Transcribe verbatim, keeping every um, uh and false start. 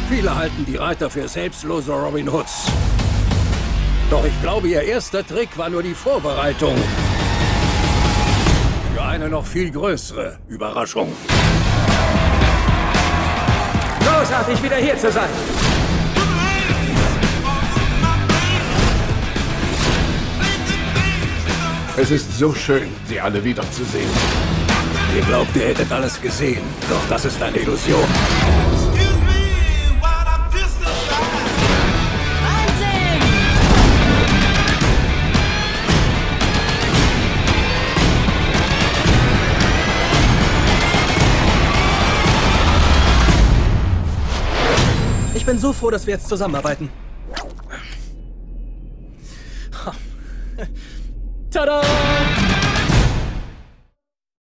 Viele halten die Reiter für selbstlose Robin Hoods. Doch ich glaube, ihr erster Trick war nur die Vorbereitung für eine noch viel größere Überraschung. Großartig, wieder hier zu sein. Es ist so schön, Sie alle wiederzusehen. Ihr glaubt, ihr hättet alles gesehen, doch das ist eine Illusion. Wahnsinn! Ich bin so froh, dass wir jetzt zusammenarbeiten. Tada!